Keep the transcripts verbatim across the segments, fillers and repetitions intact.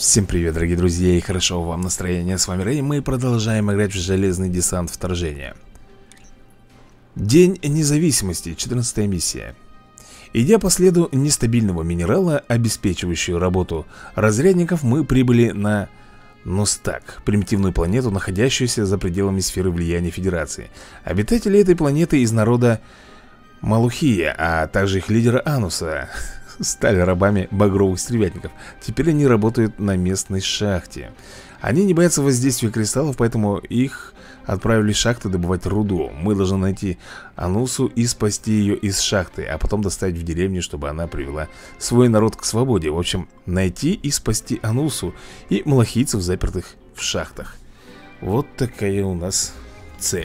Всем привет, дорогие друзья, и хорошо вам настроение. С вами Рэй, мы продолжаем играть в Железный десант вторжения. День независимости, четырнадцатая миссия. Идя по следу нестабильного минерала, обеспечивающего работу разрядников, мы прибыли на Ностак, примитивную планету, находящуюся за пределами сферы влияния Федерации. Обитатели этой планеты из народа Малухия, а также их лидера Ануса стали рабами багровых стервятников. Теперь они работают на местной шахте. Они не боятся воздействия кристаллов, поэтому их отправили в шахты добывать руду. Мы должны найти Анусу и спасти ее из шахты, а потом доставить в деревню, чтобы она привела свой народ к свободе. В общем, найти и спасти Анусу и малахийцев, запертых в шахтах. Вот такая у нас цель.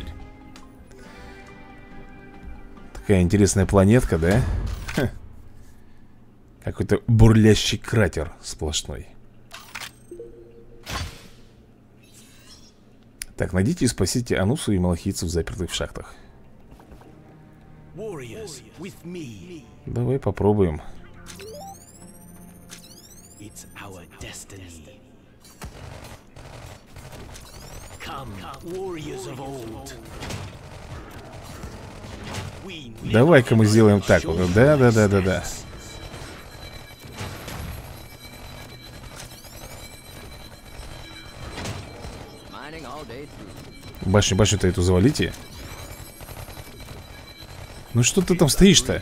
Такая интересная планетка, да? Ха. Какой-то бурлящий кратер сплошной. Так, найдите и спасите Анусу и малахийцев, запертых в шахтах. Давай попробуем. Давай-ка мы сделаем так вот. Да-да-да-да-да. Башню, башню-то эту завалите. Ну что ты там стоишь-то?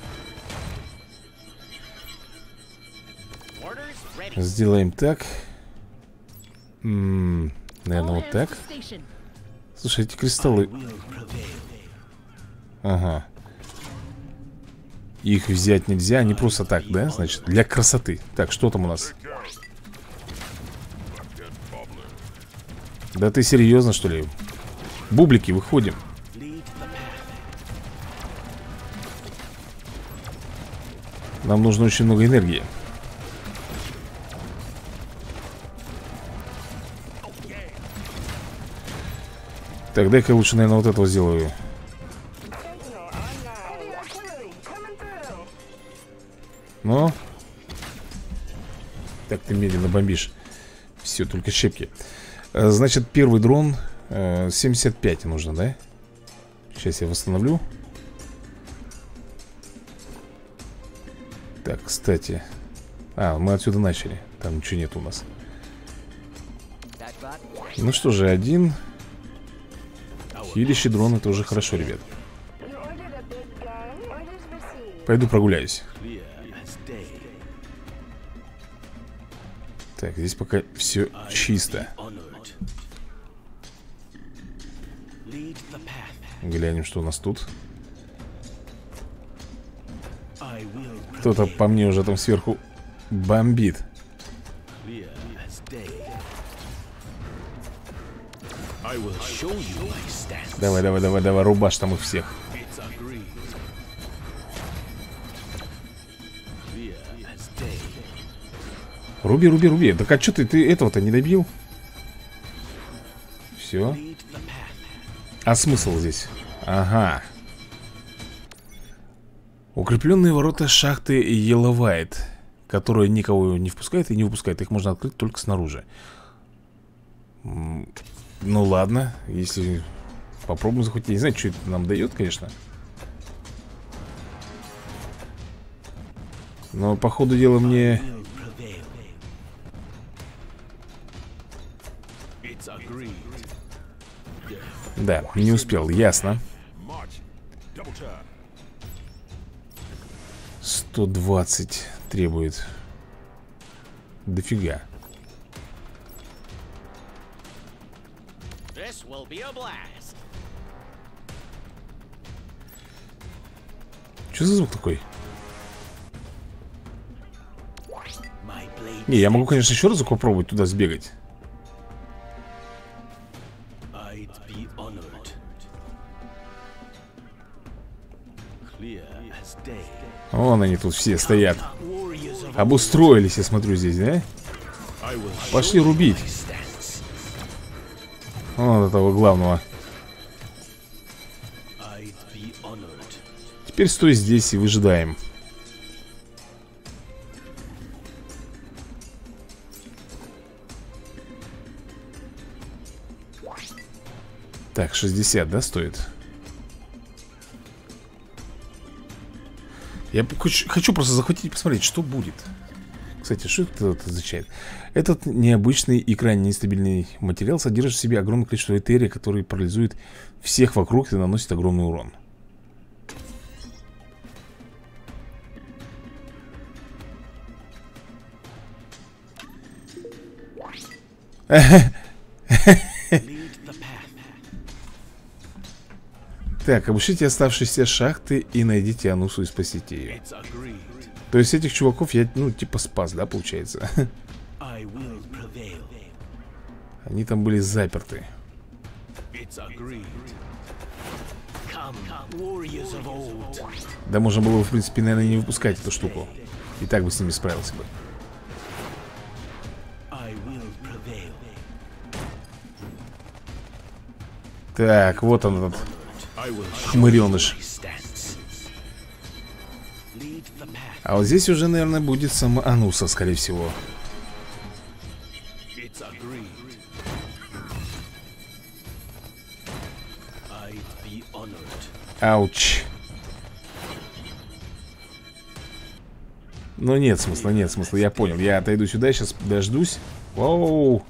Сделаем так. М-м, наверное, вот так. Слушай, эти кристаллы. Ага. Их взять нельзя, они просто так, да? Значит, для красоты. Так, что там у нас? Да ты серьезно, что ли? Бублики, выходим. Нам нужно очень много энергии. Так, дай-ка лучше, наверное, вот этого сделаю. Ну? Так ты медленно бомбишь. Все, только щепки. Значит, первый дрон э, семьдесят пять нужно, да? Сейчас я восстановлю. Так, кстати. А, мы отсюда начали. Там ничего нет у нас. Ну что же, один хилящий дрон, это уже хорошо, ребят. Пойду прогуляюсь. Так, здесь пока все чисто. Глянем, что у нас тут. Кто-то по мне уже там сверху бомбит. Давай, давай, давай, давай, рубашь там их всех. Руби, руби, руби. Так а что ты, ты этого-то не добил? Все. А смысл здесь? Ага. Укрепленные ворота шахты Еловайт, которые никого не впускают и не выпускают. Их можно открыть только снаружи. Ну ладно. Если попробуем захватить. Я не знаю, что это нам дает, конечно. Но по ходу дела мне... Да, не успел, ясно. сто двадцать требует. Дофига. Что за звук такой? Не, я могу, конечно, еще разок попробовать туда сбегать. Вон они тут все стоят. Обустроились, я смотрю, здесь, да? Пошли рубить. Вон этого главного. Теперь стой здесь и выжидаем. Так, шестьдесят, да, стоит? Я хочу, хочу просто захватить и посмотреть, что будет. Кстати, что это означает? Этот необычный и крайне нестабильный материал содержит в себе огромное количество этерия, который парализует всех вокруг и наносит огромный урон. Так, обыщите оставшиеся шахты и найдите Анусу и спасите ее. То есть этих чуваков я, ну, типа спас, да, получается? Они там были заперты. Да можно было, в принципе, наверное, не выпускать эту штуку. И так бы с ними справился бы. Так, вот он этот хмыреныш. А вот здесь уже, наверное, будет сама Ануса, скорее всего. Ауч. Ну нет смысла, нет смысла, я понял. Я отойду сюда, сейчас дождусь. Воу.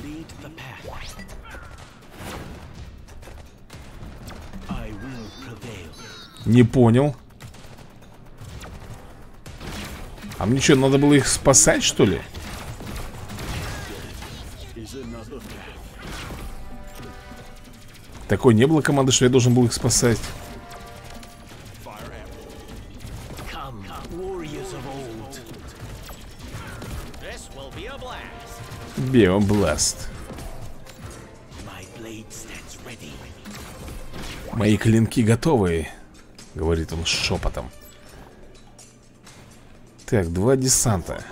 Не понял. А мне что, надо было их спасать, что ли? Такой не было команды, что я должен был их спасать. Биобласт. Мои клинки готовы, говорит он шепотом. Так, два десанта.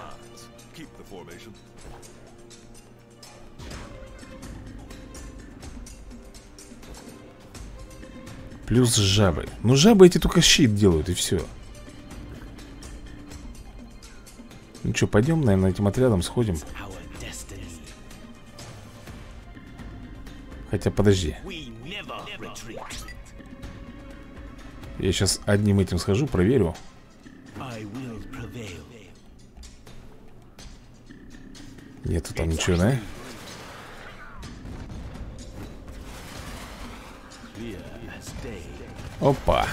Плюс жабы. Ну жабы эти только щит делают и все. Ну что, пойдем, наверное, этим отрядом сходим. Хотя подожди. Я сейчас одним этим схожу, проверю. Нету там ничего, да? Опа.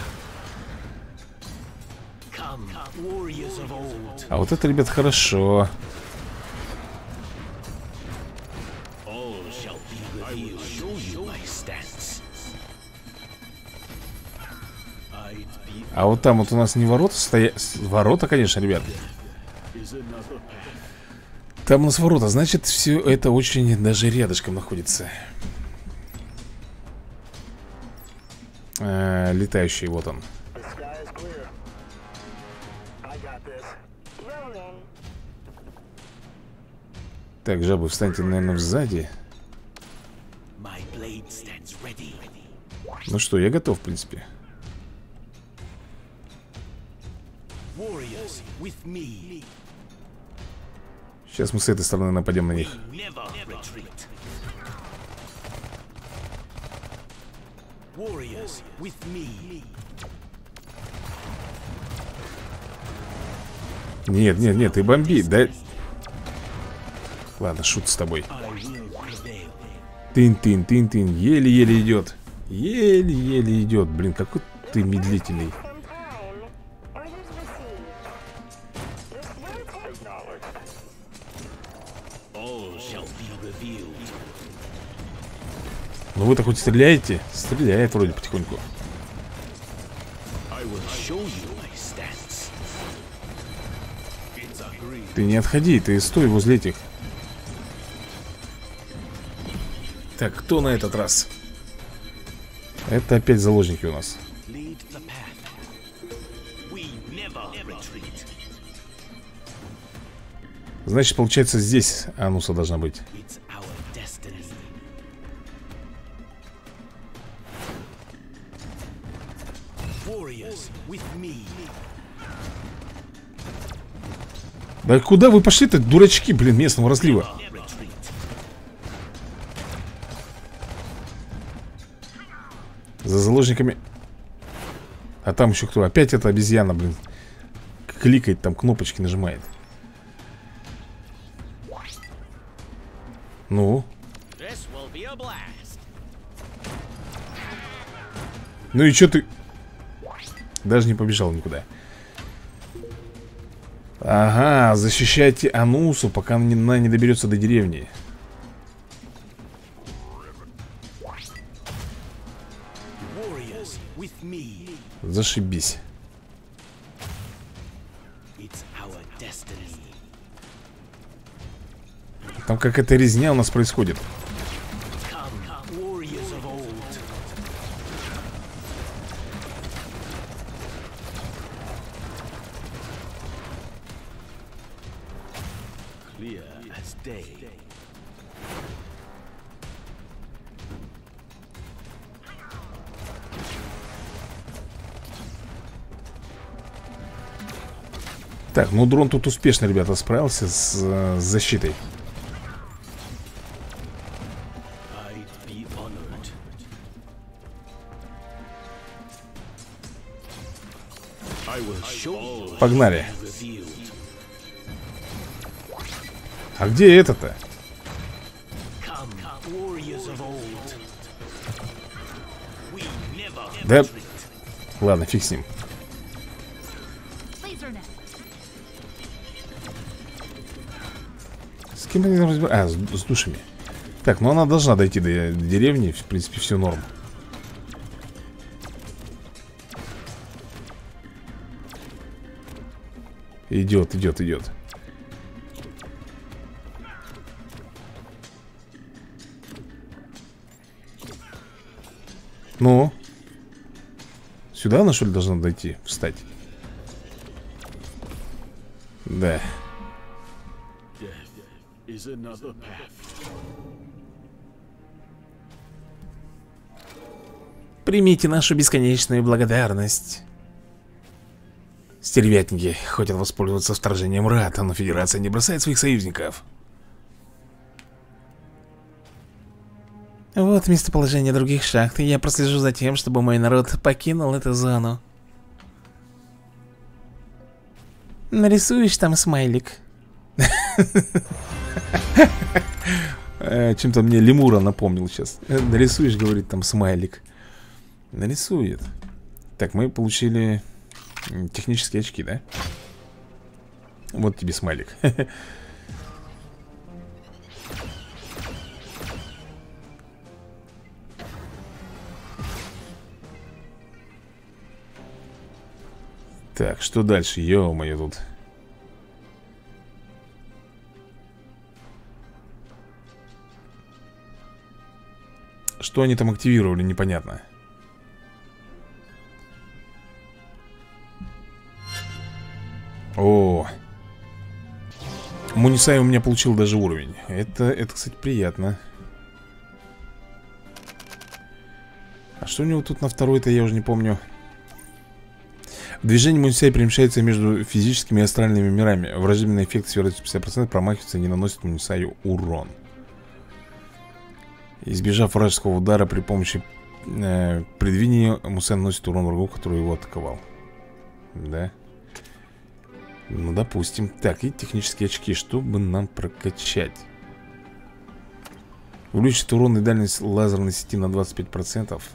А вот это, ребят, хорошо. А вот там вот у нас не ворота стоят. Ворота, конечно, ребят. Там у нас ворота, значит, все это очень даже рядышком находится. А, летающий, вот он. Так, жабы, встаньте, наверное, сзади. Ну что, я готов, в принципе. Сейчас мы с этой стороны нападем на них. Нет, нет, нет, ты бомби, да? Ладно, шут с тобой. Тын-тын-тын-тын, еле-еле идет. Еле-еле идет. Блин, какой ты медлительный. Ну вы-то хоть стреляете? Стреляет вроде потихоньку. Ты не отходи, ты стой возле этих. Так, кто на этот раз? Это опять заложники у нас. Значит, получается, здесь Ануса должна быть. Да куда вы пошли-то, дурачки, блин, местного разлива? заложниками. А там еще кто? Опять эта обезьяна, блин. Кликает, там кнопочки нажимает. Ну? Ну и что ты? Даже не побежал никуда. Ага, защищайте Анусу, пока она не доберется до деревни. Зашибись. Там какая-то резня у нас происходит. Так, ну дрон тут успешно, ребята, справился с, с защитой. Погнали. А где это-то? Да. Ладно, фиг с ним. С кем они там разбираются? А, с, с душами. Так, ну она должна дойти до деревни. В принципе, все норм. Идет, идет, идет. Ну? Сюда она, что ли, должна дойти? Встать? Да. Примите нашу бесконечную благодарность. Стервятники хотят воспользоваться вторжением Рата, но Федерация не бросает своих союзников. Вот местоположение других шахт, и я прослежу за тем, чтобы мой народ покинул эту зону. Нарисуешь там смайлик? Чем-то мне лемура напомнил сейчас. Нарисуешь, говорит, там смайлик. Нарисует. Так, мы получили технические очки, да? Вот тебе смайлик. Так, что дальше? Ё-моё, тут. Что они там активировали, непонятно. О, Мунисай у меня получил даже уровень. Это, это, кстати, приятно. А что у него тут на второй-то, я уже не помню. Движение Мунисай перемещается между физическими и астральными мирами. Враждебный эффект с вероятностью пятьдесят процентов промахивается и не наносит Мунисаю урон. Избежав вражеского удара при помощи э, предвидения, Мунисай наносит урон врагу, который его атаковал. Да. Ну, допустим. Так, и технические очки, чтобы нам прокачать. Увеличить урон и дальность лазерной сети на двадцать пять процентов.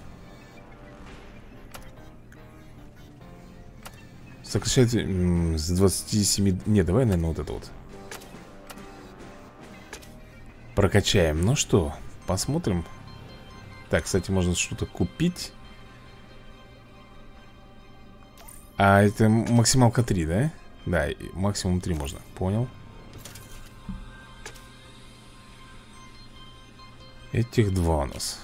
Сокращать с двадцати семи... Не, давай, наверное, вот это вот прокачаем. Ну что, посмотрим. Так, кстати, можно что-то купить. А это максималка три, да? Да, максимум три можно, понял. Этих два у нас.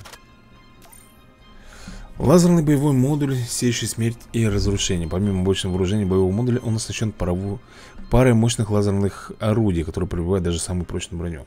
Лазерный боевой модуль, сеющий смерть и разрушение. Помимо мощного вооружения боевого модуля, он оснащен парой мощных лазерных орудий, которые пробивают даже самую прочную броню.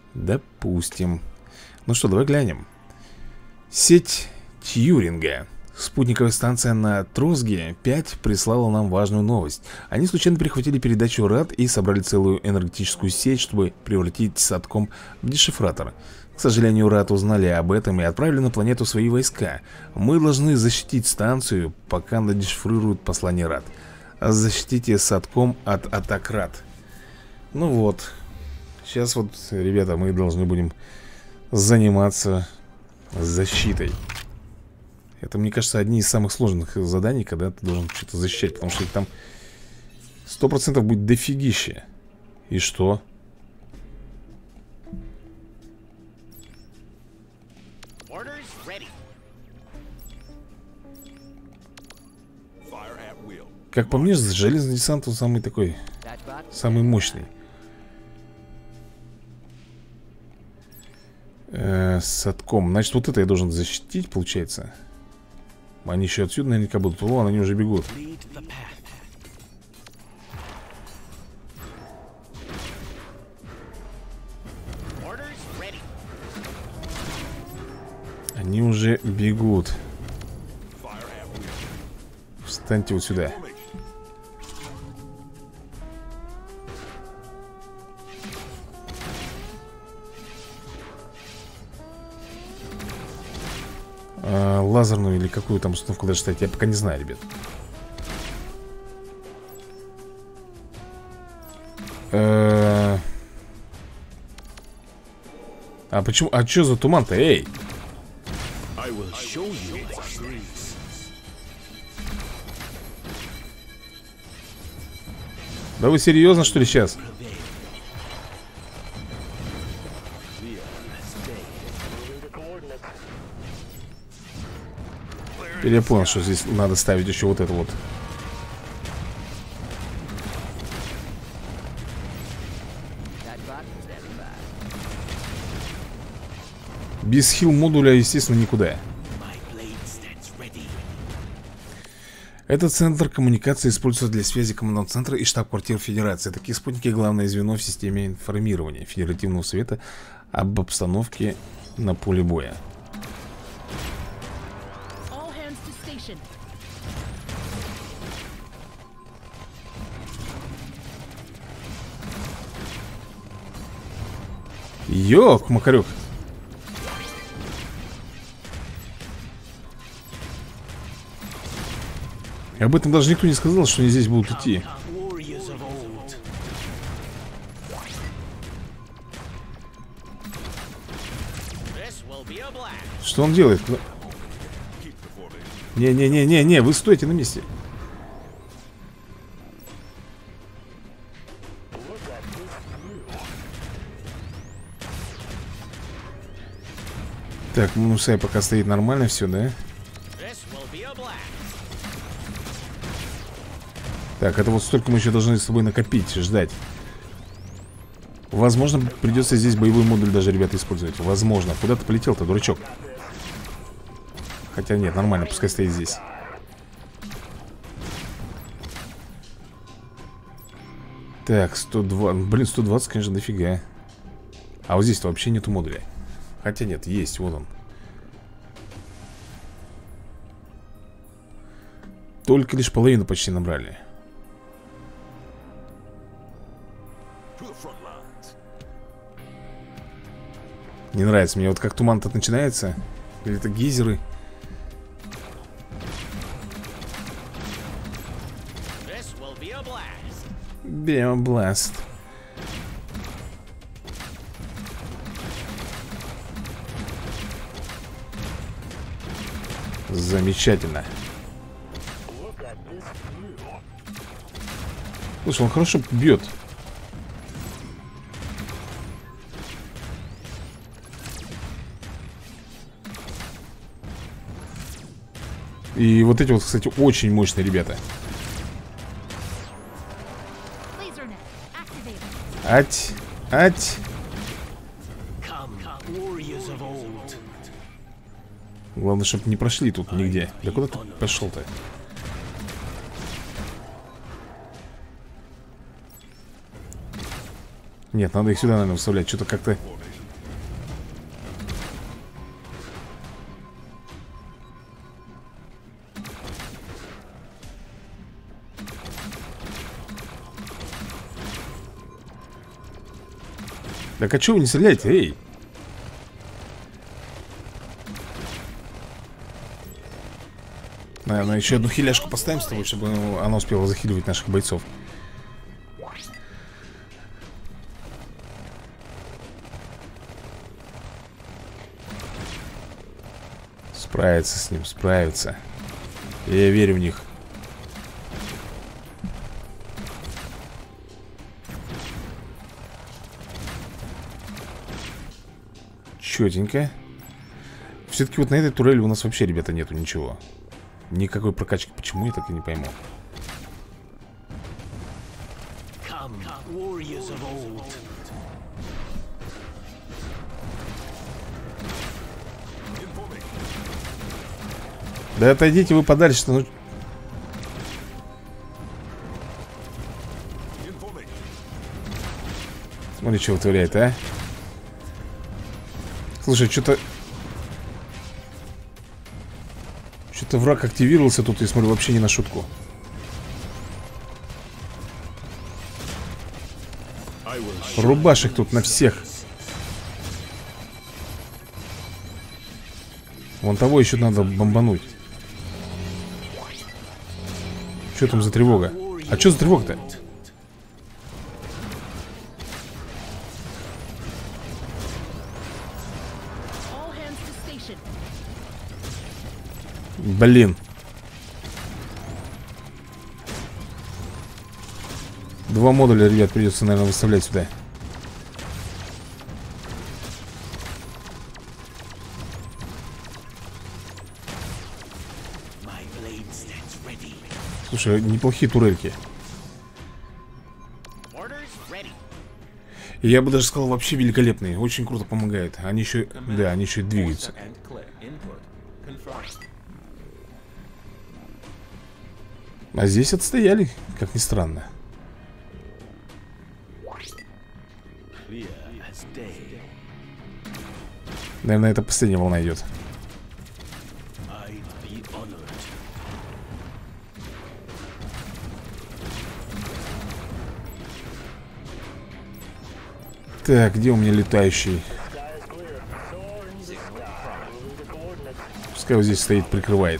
Допустим. Ну что, давай глянем. Сеть Тьюринга. Спутниковая станция на Тросге пять прислала нам важную новость. Они случайно перехватили передачу РАД и собрали целую энергетическую сеть, чтобы превратить Сатком в дешифратор. К сожалению, РАД узнали об этом и отправили на планету свои войска. Мы должны защитить станцию, пока она дешифрирует послание РАД. Защитите Сатком от атак РАД. Ну вот. Сейчас вот, ребята, мы должны будем заниматься защитой. Это, мне кажется, одни из самых сложных заданий, когда ты должен что-то защищать. Потому что их там сто процентов будет дофигища. И что? Как по мне, железный десант он самый такой, самый мощный. э, Сатком. Значит, вот это я должен защитить, получается. Они еще отсюда наверняка будут. Вон, они уже бегут. Они уже бегут. Встаньте вот сюда. а, Лазерную или какую там установку даже ставить, я пока не знаю, ребят. А, а почему? А что за туман-то, эй? Да вы серьезно, что ли, сейчас? Теперь я понял, что здесь надо ставить еще вот это вот. Без хил модуля, естественно, никуда. Этот центр коммуникации используется для связи командного центра и штаб-квартир Федерации. Такие спутники — главное звено в системе информирования Федеративного совета об обстановке на поле боя. Ёк, макарёк. Об этом даже никто не сказал, что они здесь будут идти. Что он делает? Не-не-не-не-не, вы стойте на месте. Так, Мунусай пока стоит нормально все, да? Так, это вот столько мы еще должны с тобой накопить, ждать. Возможно, придется здесь боевой модуль даже, ребята, использовать. Возможно. Куда ты полетел-то, дурачок? Хотя нет, нормально, пускай стоит здесь. Так, сто два. Блин, сто двадцать, конечно, дофига. А вот здесь-то вообще нету модуля. Хотя нет, есть, вот он. Только лишь половину почти набрали. Не нравится мне, вот как туман тут начинается. Или это гейзеры. Биобласт. Замечательно. Слушай, он хорошо бьет. И вот эти вот, кстати, очень мощные ребята. Ать, ать. Главное, чтобы не прошли тут нигде. Да куда ты пошел-то? Нет, надо их сюда, наверное, вставлять. Что-то как-то... Так а чё вы не стреляете, эй? Наверное, еще одну хиляшку поставим с тобой, чтобы она успела захиливать наших бойцов. Справиться с ним, справиться. Я верю в них. Четенько. Все-таки вот на этой турели у нас вообще, ребята, нету ничего. Никакой прокачки. Почему, я так и не пойму. Да отойдите вы подальше, что ну... Смотри, что вытворяет, а. Слушай, что-то... Что-то враг активировался тут, я смотрю, вообще не на шутку. Рубашек тут на всех. Вон того еще надо бомбануть. Что там за тревога? А что за тревога-то? Блин. Два модуля, ребят, придется, наверное, выставлять сюда. Слушай, неплохие турельки. Я бы даже сказал, вообще великолепные. Очень круто помогает. Они еще, да, они еще и двигаются. А здесь отстояли, как ни странно. Наверное, это последняя волна идет. Так, где у меня летающий? Пускай вот здесь стоит, прикрывает.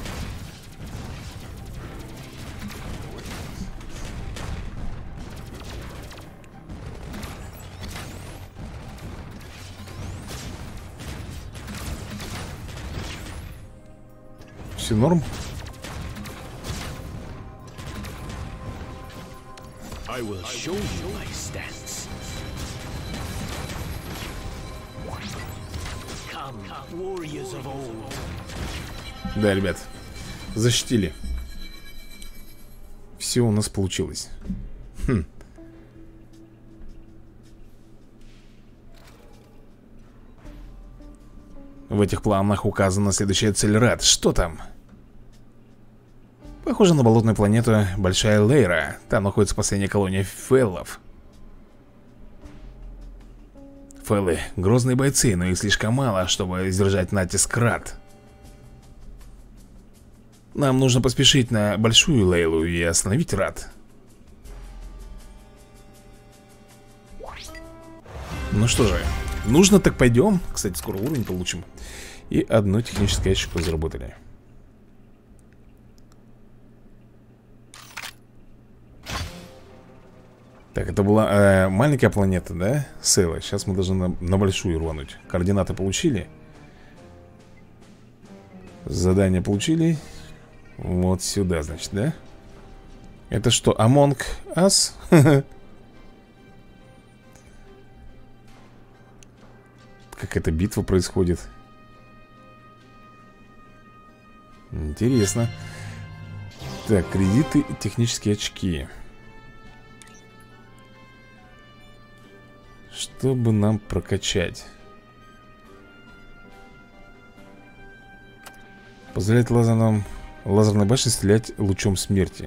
Все норм? Да, ребят, защитили. Все у нас получилось. Хм. В этих планах указана следующая цель Рад. Что там? Похоже на болотную планету Большая Лейра. Там находится последняя колония феллов. Феллы — грозные бойцы, но их слишком мало, чтобы сдержать натиск Рад. Нам нужно поспешить на Большую Лейлу и остановить Рад. Ну что же, нужно, так пойдем. Кстати, скоро уровень получим. И одно техническое очко заработали. Так, это была э, маленькая планета, да? Сейла. Сейчас мы должны на, на большую рвануть. Координаты получили. Задание получили. Вот сюда, значит, да? Это что, Among Us? Какая-то битва происходит. Интересно. Так, кредиты и технические очки. Чтобы нам прокачать. Позволяет лазерным, лазерной башне стрелять лучом смерти.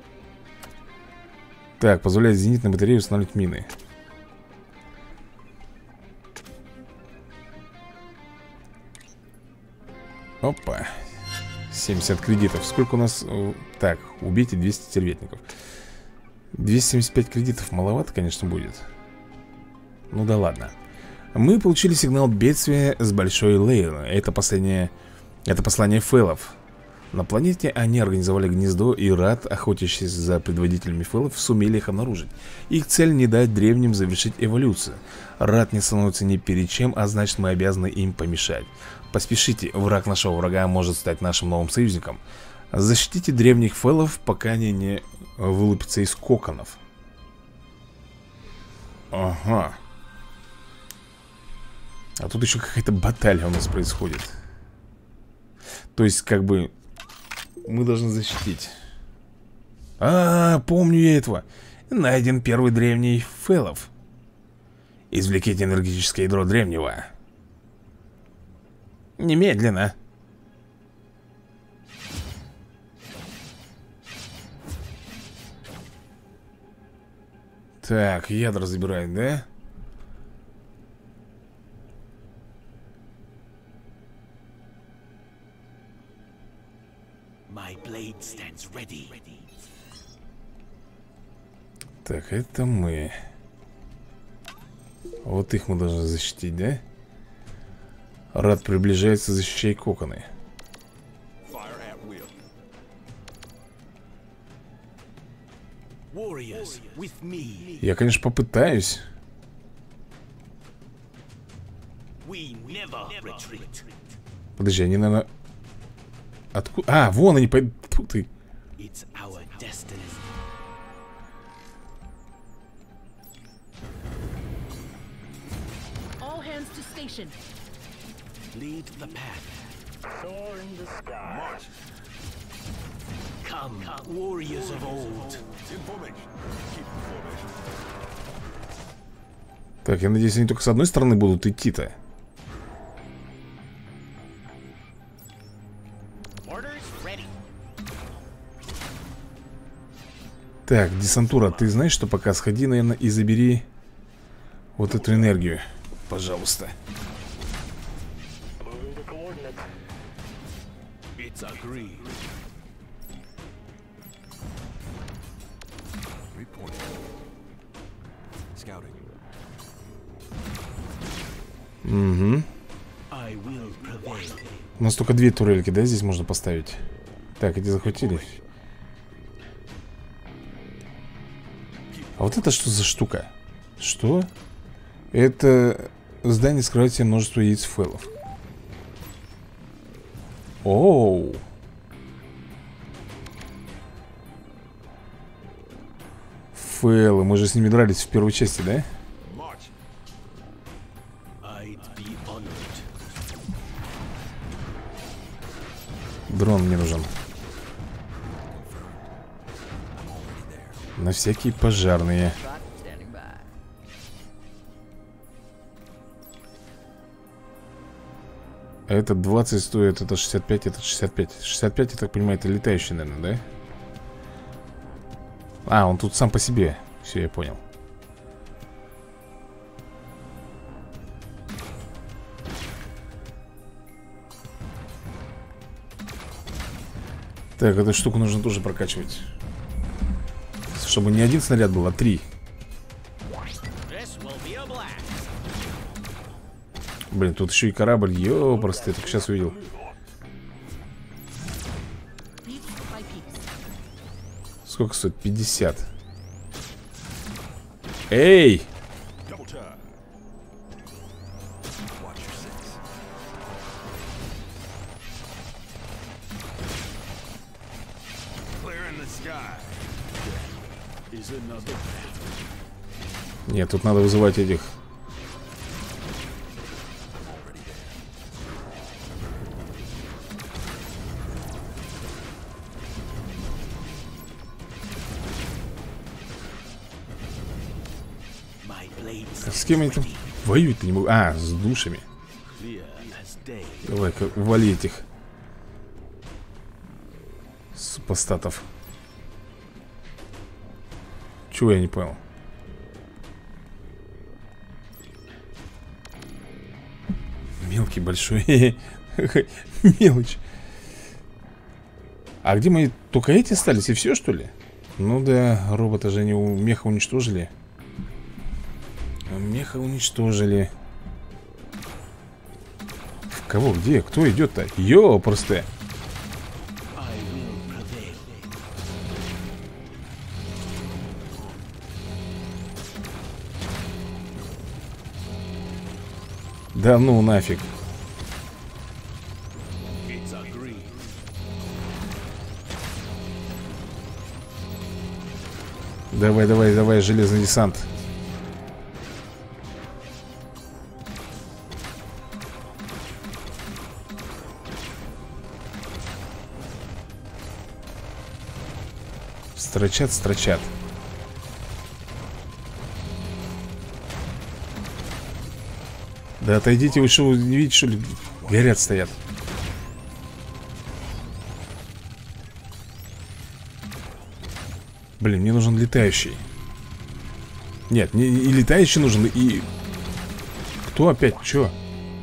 Так, позволяет зенитной батарее устанавливать мины. Опа. семьдесят кредитов. Сколько у нас? Так, убейте двести терветников. двести семьдесят пять кредитов маловато, конечно, будет. Ну да ладно. Мы получили сигнал бедствия с Большой Лейн. Это последнее... Это послание фэлов. На планете они организовали гнездо, и Рат, охотящийся за предводителями фэлов, сумели их обнаружить. Их цель — не дать древним завершить эволюцию. Рат не становится ни перед чем, а значит, мы обязаны им помешать. Поспешите, враг нашего врага может стать нашим новым союзником. Защитите древних фэлов, пока они не вылупятся из коконов. Ага. А тут еще какая-то баталия у нас происходит. То есть, как бы, мы должны защитить. А, помню я этого. Найден первый древний фэлов. Извлеките энергетическое ядро древнего. Немедленно. Так, ядра забирают, да? Так, это мы. Вот их мы должны защитить, да? Рад приближается, защищай коконы. Я, конечно, попытаюсь. Подожди, они, наверное... Откуда? А, вон они пойдут. Ты. Так, я надеюсь, они только с одной стороны будут идти-то. Так, десантура, ты знаешь, что пока сходи, наверное, и забери вот эту энергию. Пожалуйста. Угу. У нас только две турельки, да, здесь можно поставить. Так, эти захватили. А вот это что за штука? Что? Это здание скрывает себе множество яиц фэлов. Оу. Фэлы, мы же с ними дрались в первой части, да? Дрон мне нужен. На всякие пожарные. Этот двадцать стоит, это шестьдесят пять, это шестьдесят пять. шестьдесят пять, я так понимаю, это летающий, наверное, да? А, он тут сам по себе. Все, я понял. Так, эту штуку нужно тоже прокачивать. Чтобы не один снаряд был, а три. Блин, тут еще и корабль. Ёпросты, я только сейчас увидел. Сколько стоит? пятьдесят. Эй! Нет, тут надо вызывать этих. С кем они там воюют-то не могу? А, с душами. Давай-ка, вали этих супостатов. Чего я не понял? Мелкий, большой. Мелочь. А где мои... Только эти остались и все, что ли? Ну да, робота же они у меха уничтожили. Меха уничтожили. В кого? Где? Кто идет-то? Йо, просто. Да ну нафиг. Давай, давай, давай, железный десант. Строчат, строчат. Да отойдите, вы что, не видите, что ли? Горят, стоят. Блин, мне нужен летающий. Нет, не, и летающий нужен, и... Кто опять? Чё?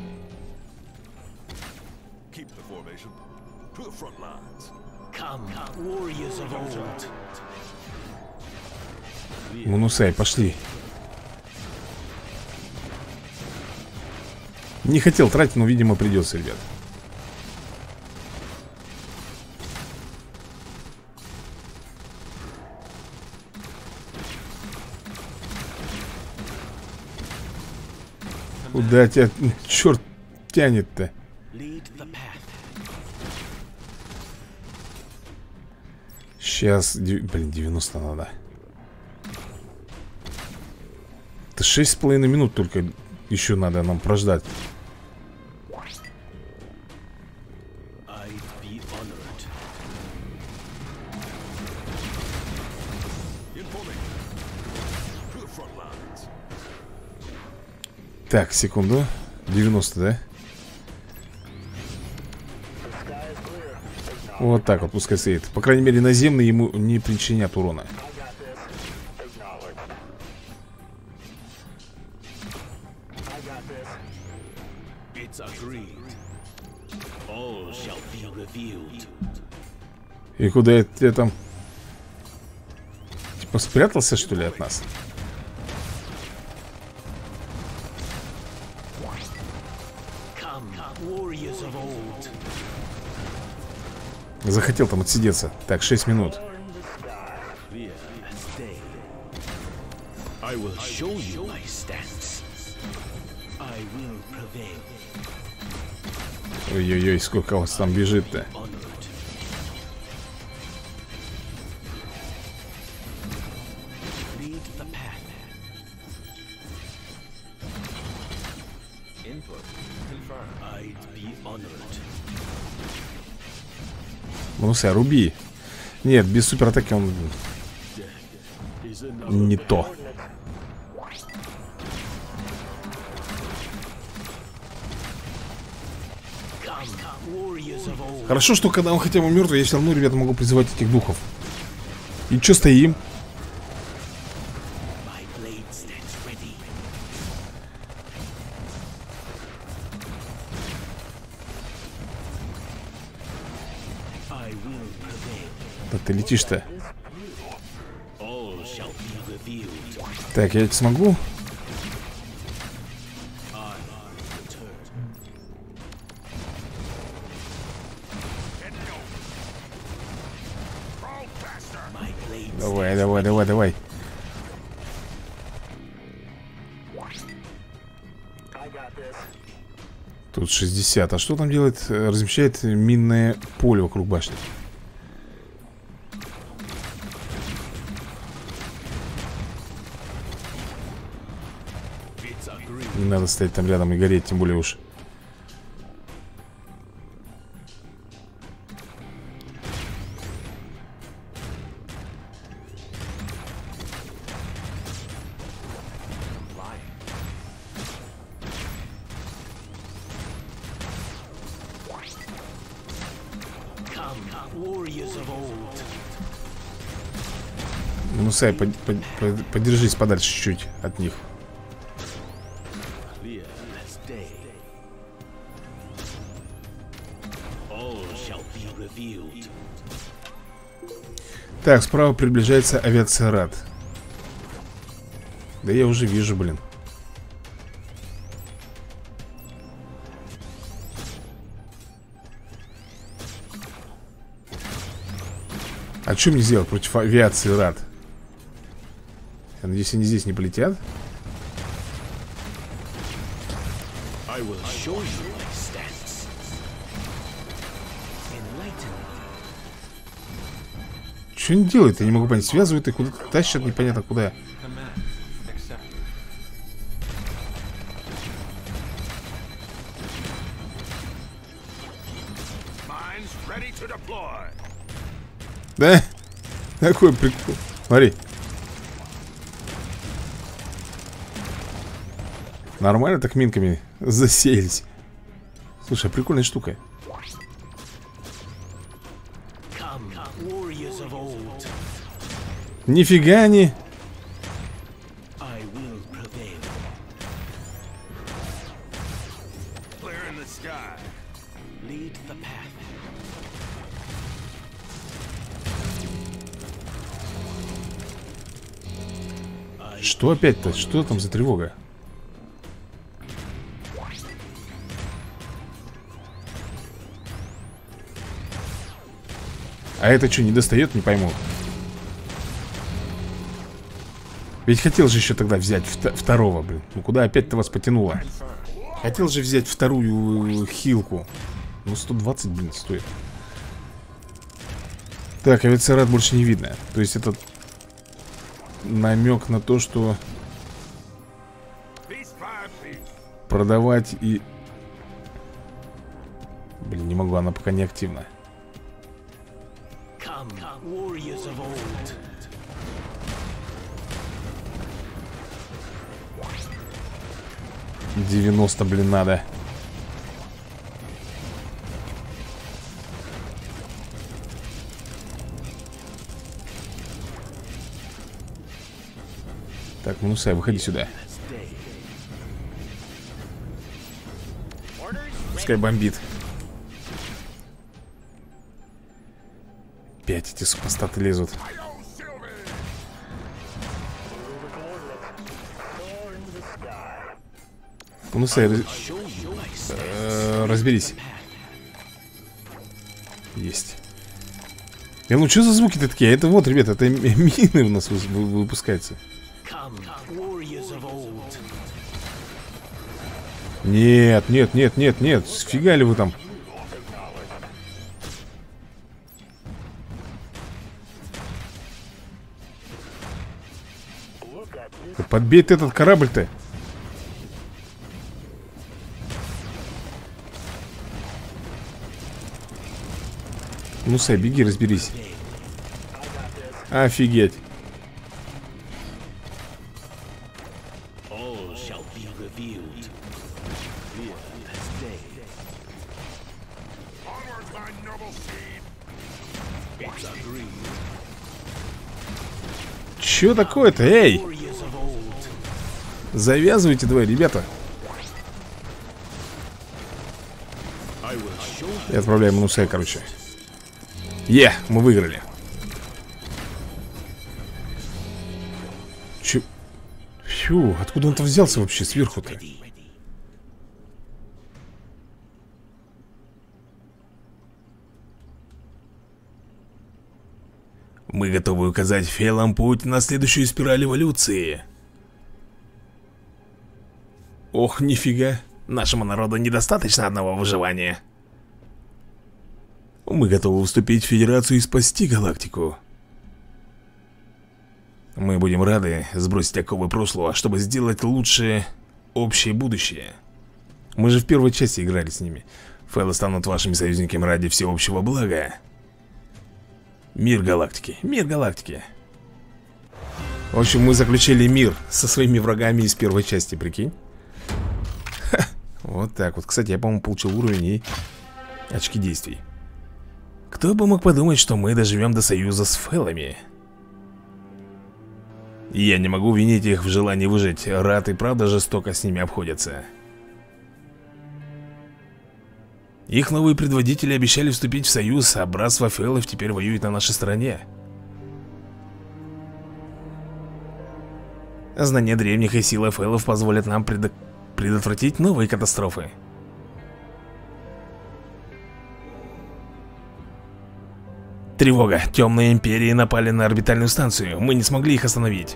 Мунусай, пошли. Не хотел тратить, но, видимо, придется, ребят. Куда тебя, черт, тянет-то? Сейчас, блин, девяносто надо. Это шесть с половиной минут только еще надо нам прождать. Так, секунду. девяносто, да? Вот так вот пускай стоит. По крайней мере, наземные ему не причинят урона. И куда я, я там? Типа спрятался, что ли, от нас? Захотел там отсидеться. Так, шесть минут. Ой-ой-ой, сколько у вас там бежит-то. Мунусай, руби. Нет, без суператаки он не то. Хорошо, что когда он хотя бы мертвый, я все равно, ребята, могу призывать этих духов. И чё стоим? Да ты летишь-то. Так, я смогу? Давай, давай, давай, давай. Тут шестьдесят. А что там делает? Размещает минное поле вокруг башни. Не надо стоять там рядом и гореть, тем более уж. Мунусай, под, под, под, подержись подальше чуть-чуть от них. Так, справа приближается авиация РАД. Да я уже вижу, блин. А что мне сделать против авиации рад? Я надеюсь, они здесь не полетят. Что они делают? Я не могу понять. Связывают их, куда-то тащат, непонятно куда. Да? Какой прикол. Смотри. Нормально так минками заселись. Слушай, прикольная штука. Нифига не. Что опять-то? Что там за тревога? А это что, не достает? Не пойму. Ведь хотел же еще тогда взять вт второго, блин. Ну куда опять-то вас потянуло? Хотел же взять вторую хилку. Ну сто двадцать, блин, стоит. Так, авиацерат больше не видно. То есть это намек на то, что продавать и... Блин, не могу, она пока не активна. девяносто, блин, надо. Так, Манусай, выходи сюда. Пускай бомбит. Опять эти супостаты лезут. Манусай, э, разберись. Есть. Я, ну что за звуки-то такие? Это вот, ребята, это мины у нас выпускаются. Нет, нет, нет, нет, нет. Сфига ли вы там? Подбей-то этот корабль-то. Ну, Сай, беги, разберись. Офигеть. Чё такое-то, эй? Завязывайте давай, ребята. И отправляем Манусай, короче. Е, мы выиграли. Чё? Фью, откуда он-то взялся вообще сверху-то? Мы готовы указать Фейлам путь на следующую спираль эволюции. Ох, нифига. Нашему народу недостаточно одного выживания. Мы готовы вступить в Федерацию и спасти галактику. Мы будем рады сбросить оковы прошлого, чтобы сделать лучшее общее будущее. Мы же в первой части играли с ними. Фейлы станут вашими союзниками ради всеобщего блага. Мир галактики, мир галактики. В общем, мы заключили мир со своими врагами из первой части, прикинь. Ха, вот так вот. Кстати, я, по-моему, получил уровень и очки действий. Кто бы мог подумать, что мы доживем до союза с Фейлами. Я не могу винить их в желании выжить. Рад и правда жестоко с ними обходятся. Их новые предводители обещали вступить в союз, а братство Фейлов теперь воюет на нашей стороне. Знание древних и сила Фейлов позволят нам пред... предотвратить новые катастрофы. Тревога. Темные империи напали на орбитальную станцию. Мы не смогли их остановить.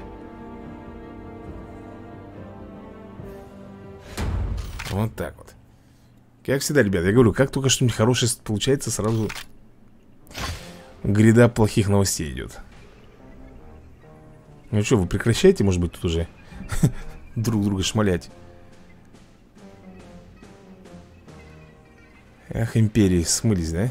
Вот так вот. Как всегда, ребят, я говорю, как только что-нибудь хорошее получается, сразу гряда плохих новостей идет. Ну что, вы прекращаете, может быть, тут уже друг друга шмалять? Ах, империи смылись, да?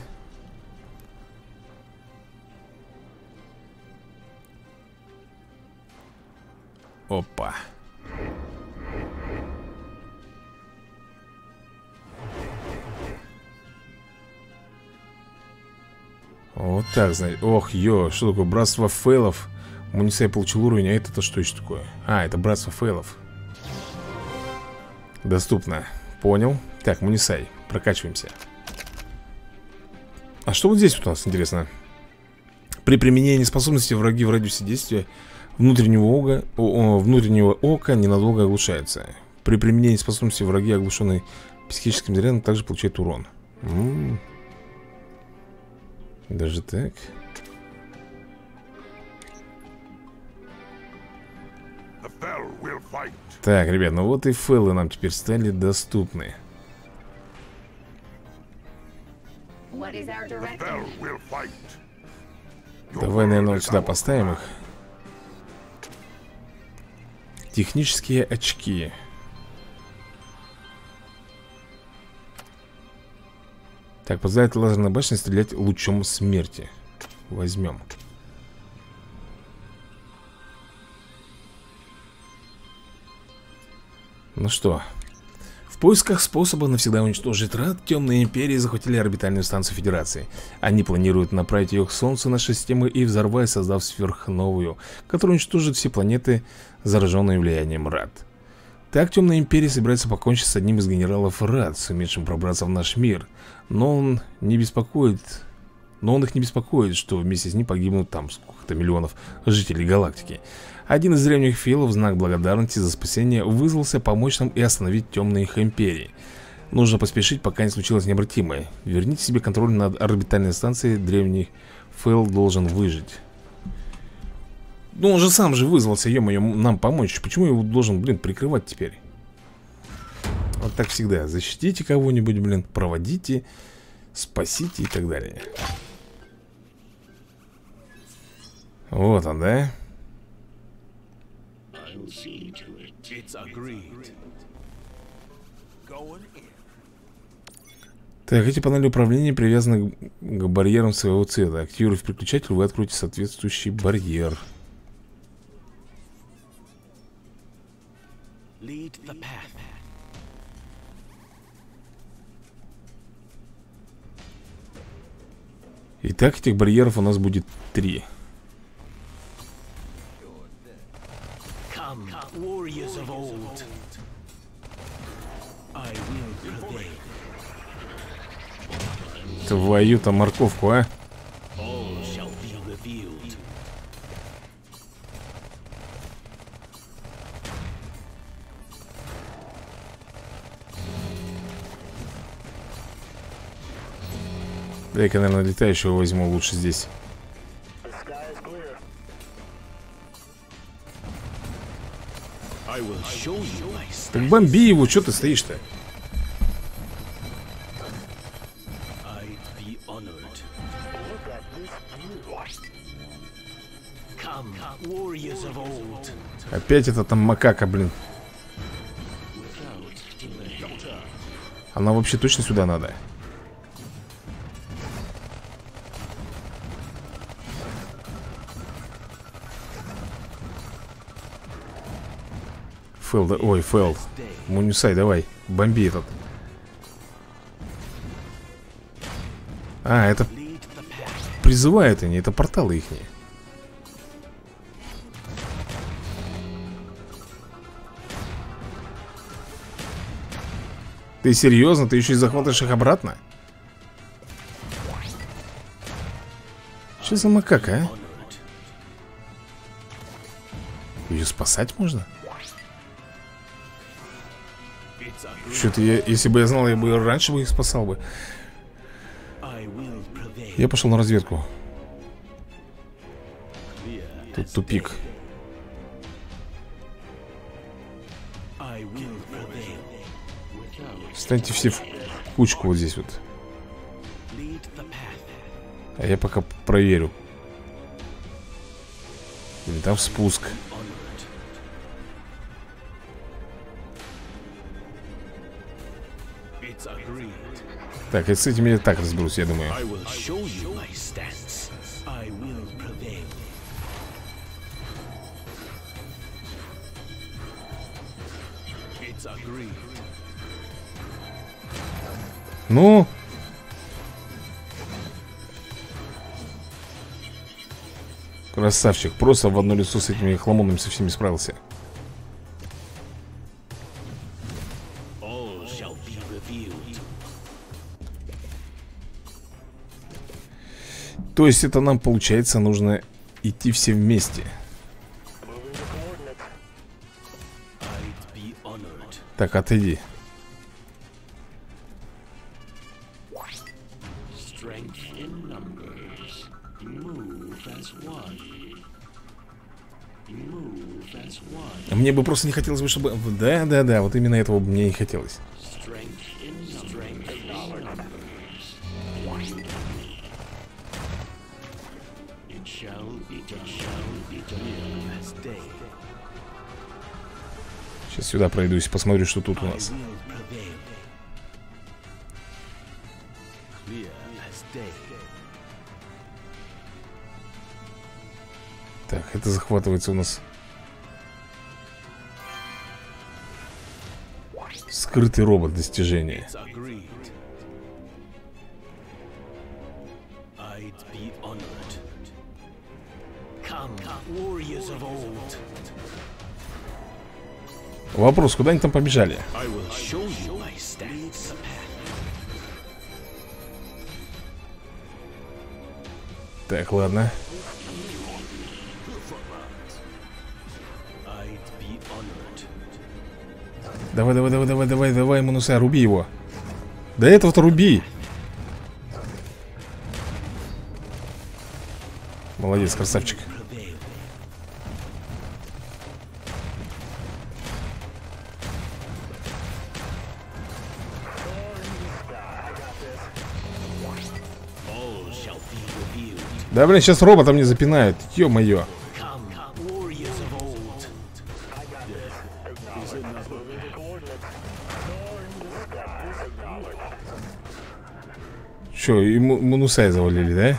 Опа. Вот так, знаете. Ох, ё, что такое? Братство фейлов. Мунисай получил уровень, а это-то что еще такое? А, это братство фейлов. Доступно. Понял. Так, Мунисай, прокачиваемся. А что вот здесь вот у нас, интересно? При применении способности враги в радиусе действия внутреннего ока, о, о, внутреннего ока ненадолго оглушаются. При применении способности враги, оглушенные психическим зарядом, также получают урон. М-м-м. Даже так? Так, ребят, ну вот и фейлы нам теперь стали доступны. Давай, наверное, вот сюда поставим их. Технические очки. Так, позволяет лазерной башне стрелять лучом смерти. Возьмем. Ну что, в поисках способа навсегда уничтожить Рад, темные империи захватили орбитальную станцию Федерации. Они планируют направить ее к Солнцу нашей системы и взорвать, создав сверхновую, которая уничтожит все планеты, зараженные влиянием Рад. Так темная империя собирается покончить с одним из генералов Рад, сумевшим пробраться в наш мир. Но он не беспокоит... Но он их не беспокоит, что вместе с ним погибнут там сколько-то миллионов жителей галактики. Один из древних филов в знак благодарности за спасение вызвался помочь нам и остановить темные их империи. Нужно поспешить, пока не случилось необратимое. Верните себе контроль над орбитальной станцией. Древний фил должен выжить. Ну он же сам же вызвался, ё-моё, нам помочь. Почему его должен, блин, прикрывать теперь? Вот так всегда. Защитите кого-нибудь, блин, проводите, спасите и так далее. Вот он, да? Так, эти панели управления привязаны к барьерам своего цвета. Активируя переключатель, вы откроете соответствующий барьер. Итак, этих барьеров у нас будет три. Твою-то морковку, а? Дай-ка, наверное, летающего возьму лучше здесь. Так бомби его, что ты стоишь-то? Опять это там макака, блин. Она вообще точно сюда надо? Фэл, да, ой, Фэл. Мунисай, давай, бомби этот. А, это призывают они, это порталы ихние. Ты серьезно? Ты еще и захватываешь их обратно? Что за макака, а? Ее спасать можно? Что-то я, если бы я знал, я бы раньше бы их спасал бы. Я пошел на разведку. Тут тупик. Встаньте все в кучку вот здесь вот. А я пока проверю. Или там спуск. Так, и с этим я так разберусь, я думаю. Ну? Красавчик, просто в одно лицо с этими хламонами со всеми справился. То есть это нам, получается, нужно идти все вместе. Так, отойди. Мне бы просто не хотелось бы, чтобы... Да, да, да, вот именно этого бы мне и хотелось. Сейчас сюда пройдусь, посмотрю, что тут у нас. Так, это захватывается у нас. Скрытый робот достижения. Вопрос, куда они там побежали? Так, ладно. Давай, давай, давай, давай, давай, давай, Мануса, руби его. До этого-то руби. Молодец, красавчик. Да, блин, сейчас робота мне запинают. Ё-моё. Чё, и Манусай завалили, да?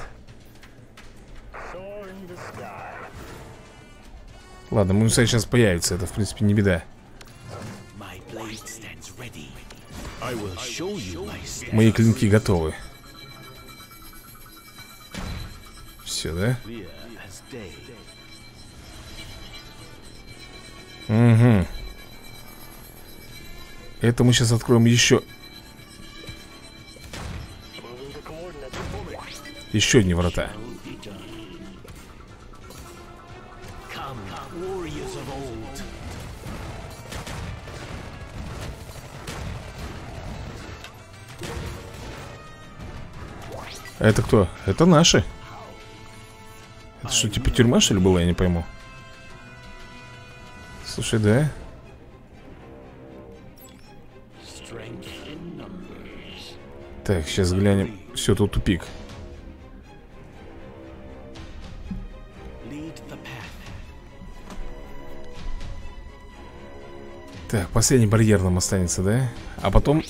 Ладно, Манусай сейчас появится. Это, в принципе, не беда. Мои клинки готовы. Все, да? Угу. Это мы сейчас откроем еще. Еще одни врата. А это кто? Это наши. Это что, типа тюрьма, что ли, была? Я не пойму. Слушай, да? Так, сейчас глянем. Все, тут тупик. Так, последний барьер нам останется, да? А потом...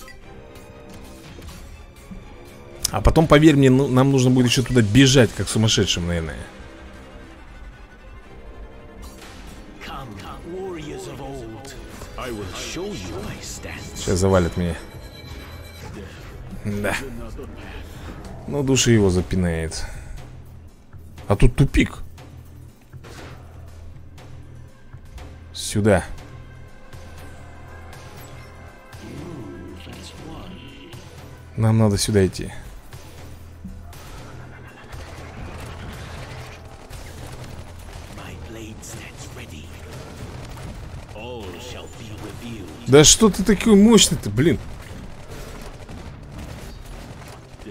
А потом, поверь мне, ну, нам нужно будет еще туда бежать, как сумасшедшим, наверное. Сейчас завалит меня. Да. Ну, душа его запинает. А тут тупик. Сюда. Нам надо сюда идти. Да что ты такой мощный-то, блин.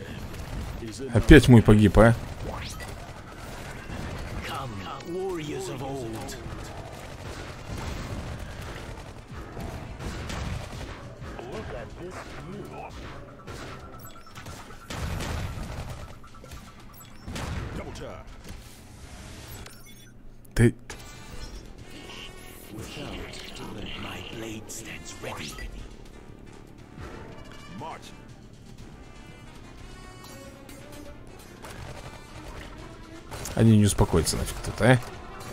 Опять мой погиб, а? Ты... Они не успокоятся нафиг тут, а?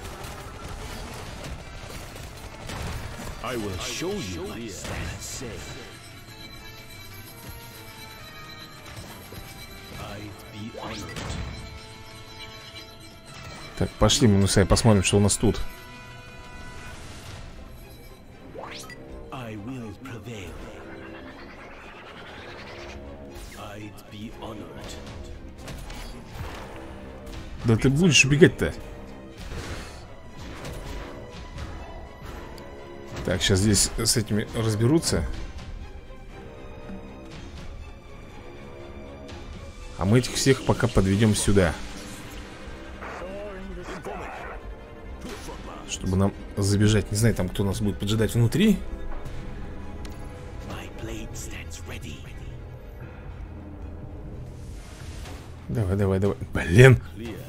Так, пошли, Минусай, посмотрим, что у нас тут. Да ты будешь убегать-то? Так, сейчас здесь с этими разберутся. А мы этих всех пока подведем сюда, чтобы нам забежать. Не знаю, там кто нас будет поджидать внутри. Давай, давай, давай. Блин.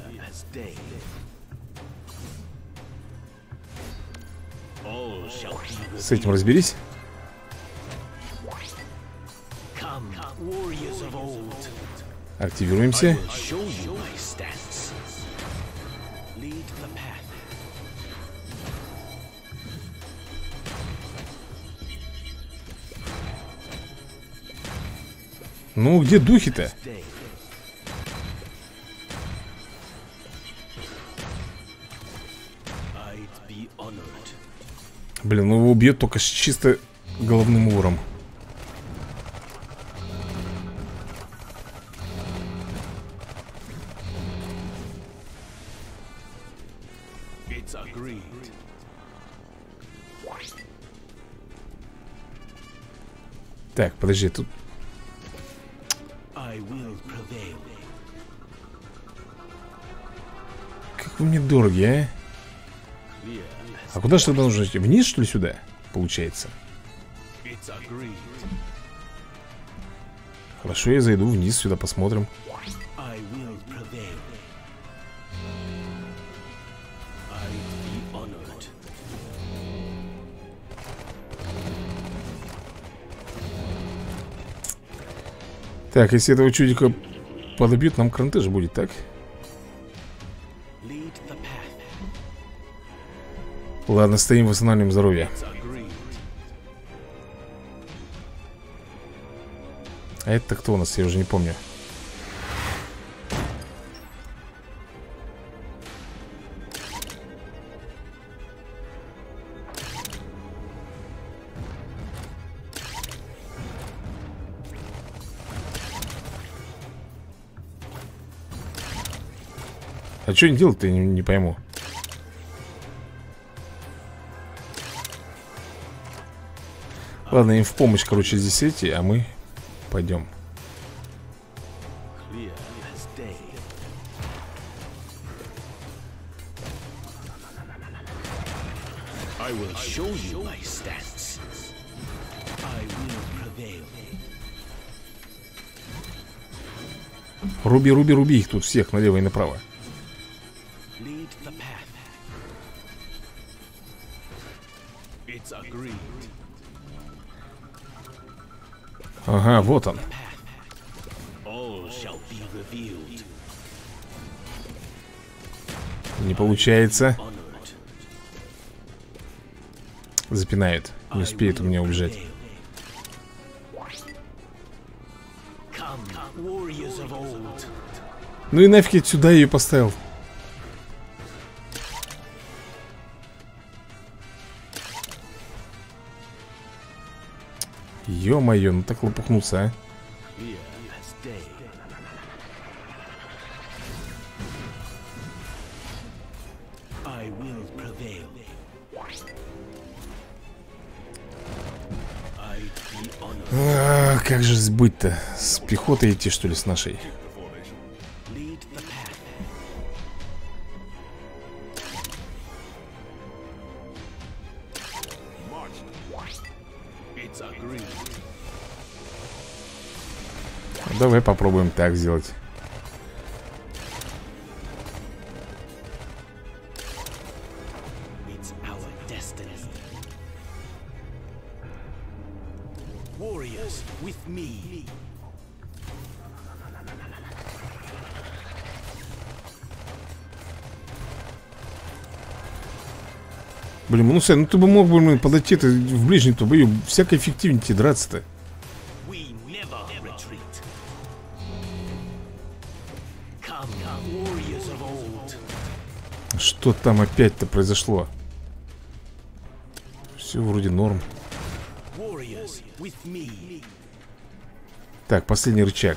С этим разберись. Активируемся. Ну, где духи-то? Блин, ну его убьет только с чисто головным уром. Так, подожди, тут... Как вы мне дороги, а? А куда же тогда нужно идти? Вниз, что ли, сюда? Получается. Хорошо, я зайду вниз, сюда посмотрим. Так, если этого чудика подобьют, нам крантеж будет, так? Ладно, стоим, восстанавливаем здоровье. А это кто у нас? Я уже не помню. А что они делают-то, я не, не пойму. Ладно, им в помощь, короче, здесь эти, а мы пойдем. Руби, руби, руби их тут всех налево и направо. Ага, вот он. Не получается. Запинает. Не успеет у меня убежать. Ну и нафиг я сюда ее поставил. Ё-моё, ну так лопухнуться, а. А, как же сбыть-то? С пехотой идти, что ли, с нашей? Давай попробуем так сделать. Блин, ну Сай, ну ты бы мог бы подойти-то в ближнем-то бою. Всяко эффективнее тебе драться-то. Что там опять-то произошло? Все вроде норм. Так, последний рычаг.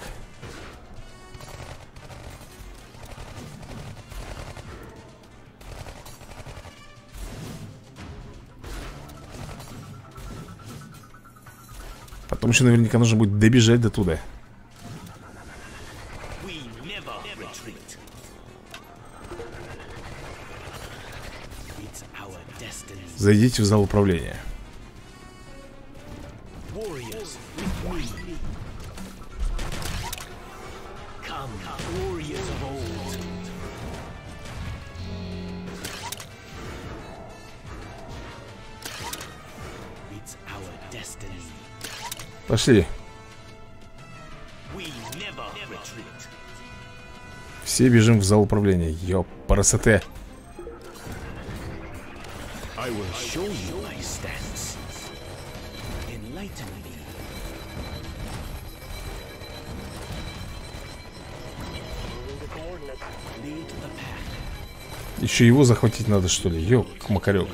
Потом еще наверняка нужно будет добежать до туда. Зайдите в зал управления. Пошли. Все бежим в зал управления. Ёп, парасоте. Еще его захватить надо, что ли? Ёп, макарек.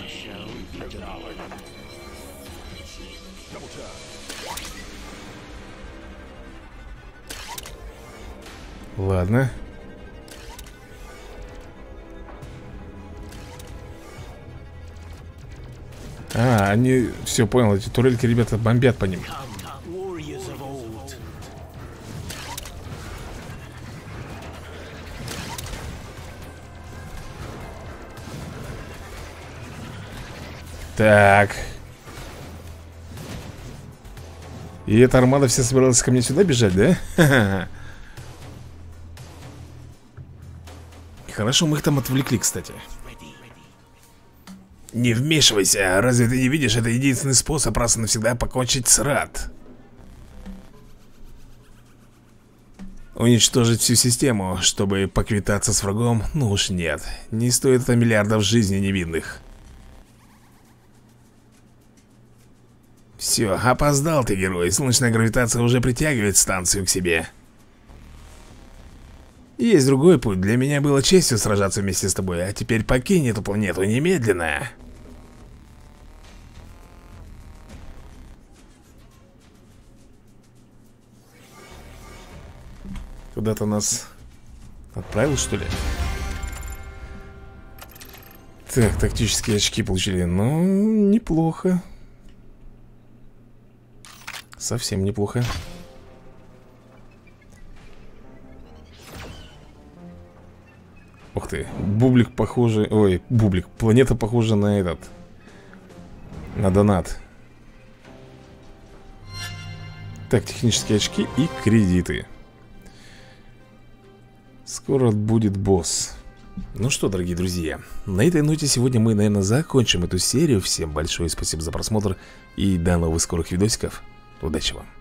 Ладно. А, они... Все, понял, эти турельки, ребята, бомбят по ним. Так. И эта армада вся собиралась ко мне сюда бежать, да? Хорошо, мы их там отвлекли, кстати. Не вмешивайся, разве ты не видишь? Это единственный способ раз и навсегда покончить с Рад. Уничтожить всю систему, чтобы поквитаться с врагом? Ну уж нет. Не стоит это миллиардов жизней невинных. Все, опоздал ты, герой. Солнечная гравитация уже притягивает станцию к себе. Есть другой путь. Для меня было честью сражаться вместе с тобой. А теперь покинь эту планету немедленно. Куда-то нас отправил, что ли? Так, тактические очки получили. Ну, неплохо. Совсем неплохо. Ух ты, бублик похоже... Ой, бублик, планета похожа на этот. На донат. Так, технические очки и кредиты. Скоро будет босс. Ну что, дорогие друзья, на этой ноте сегодня мы, наверное, закончим эту серию. Всем большое спасибо за просмотр и до новых скорых видосиков. Удачи вам!